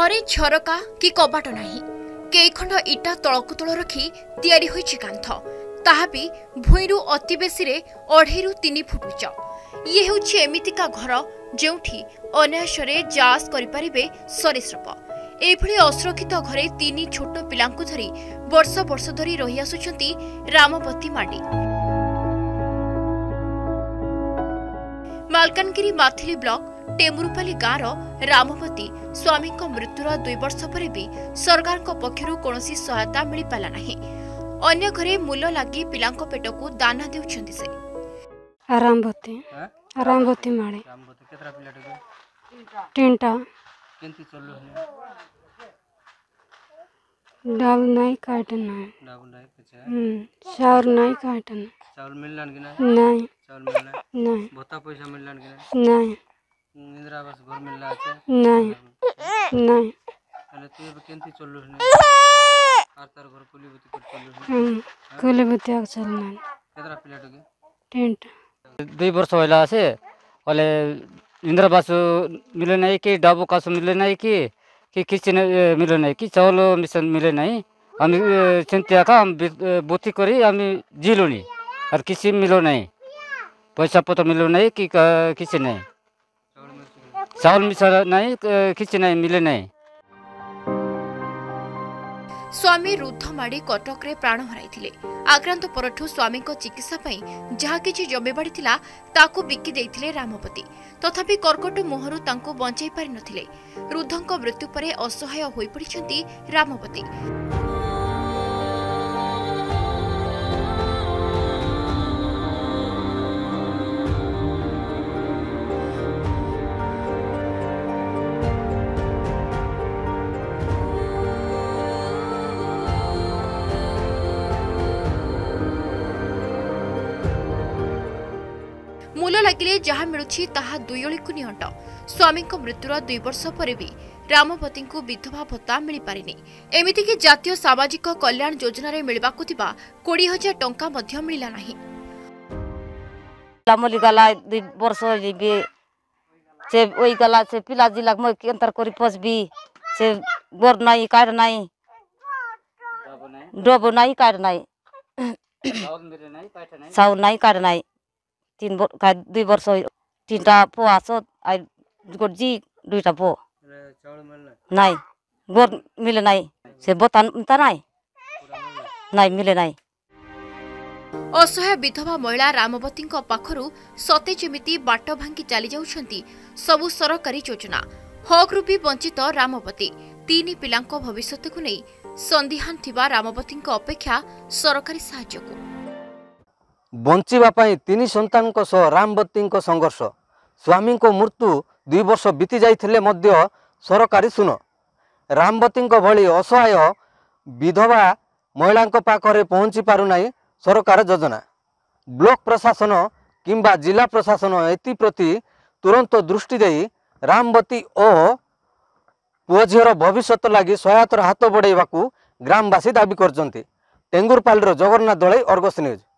घरे झरका कि कबाट नाही केई खंड इटा तलकु तल रखी तैयारी होईछि कांथ ताहा भी भुईरु अति बेसी रे 2.5 फुट उच्च। ये हेउछि एमितिका घर जेउठी अनायासरे जास करि परिबे सरीसृप। एभଳି असुरक्षित घरे 3 छोट पिलांकु धरी वर्ष वर्ष धरी रही आसुछंती रामवती माडी। मालकानगिरी माथिली ब्लॉक टेमुरुपाली गाँवर रामवती स्वामी मृत्युर 2 वर्ष पर भी सरकार पक्षरु कोनोसी सहायता मिल पाला नहीं। अन्य घरे मूल लगी पिलांक पेटकू दाना देउछंती से। रामवती माडे केतरा पिला टके तीनटा केंती चललो डाब नहीं काटन है डाब नहीं पचा चाउर नहीं काटन चावल मिललन कि नहीं चावल मिलना नहीं भत्ता पैसा मिललन कि नहीं इंदिरा आवास घर मिलला আছে नहीं नहीं তাহলে তুই কেंती চললো আর তার ঘর কুলিবতি করে চললো কুলিবতি আর চলনা কেতরা পিলা टके तीनटा 2 वर्ष होला আছে বলে इंदिरा आवास मिले नहीं कि डाबो कासो मिले नहीं कि किसी ने मिले नहीं कि चावल मिशन मिले नहीं हम चिंता का हम बुद्धि करी हम जिलोनी और किसी मिलो नहीं पैसा पत्र मिलो नहीं कि किसी नहीं चावल मिशन नहीं किसी नहीं मिले नहीं। स्वामी रुद्धमाड़ी कटक रे प्राण हराइथिले। आक्रांत परठू स्वामी को चिकित्सा पई जहा किछि जमीबाड़ी थिला ताकू बिकी देइथिले रामवती। तथापि कर्कट मोहरु तांको बंचाई पारि नथिले। रुद्धंक मृत्यु परे असहाय होई पड़िछंती रामवती। मूल लगिले जहा मिलुछि ताहा दुईओली को निहंट। स्वामी मृत्युर 2 वर्ष पर भी रामवती को विधवा भत्ता मिल पारिनी। एमिति कि जातीय सामाजिक कल्याण योजना रे मिलबाकु थिबा 20,000 टंका मध्य मिलिला नाही। लामली गला 2 वर्ष जिबे से ओई गला से पिला जिला म के अंतर करी पसबी से गोर नाही कार नाही डबो नाही कार नाही साउ नाही कार नाही 2 वर्ष 3टा पो आसो आई गोजी 2टा पो नहीं गोर मिले नहीं से बता नहीं मिले नहीं। असहाय विधवा महिला रामवती पाखरु सते जेमिति बाट भांगी चली जाउछंती सबु सरकारी योजना। हक रूपी वंचित रामवती 3 पिलांको भविष्यत को नहीं संदिहान थिबा रामवती अपेक्षा सरकारी साहाय्य को बंचिबा पई 3 संतान को सह रामवती संघर्ष। स्वामी को मृत्यु 2 वर्ष बीती जाइथिले मध्य सरकारी सुन। रामवती भली असहाय विधवा महिला पाखरे पहुंची पारु नाही सरकार योजना। ब्लॉक प्रशासन किंबा जिला प्रशासन एप्रति तुरंत दृष्टि दे रामवती और पुओझीर भविष्यत लगी सहायतार हाथ बढ़ाइबा ग्रामवासी दाबी करछन्ति। Tengurpali Jagannath Dalei, Argus news.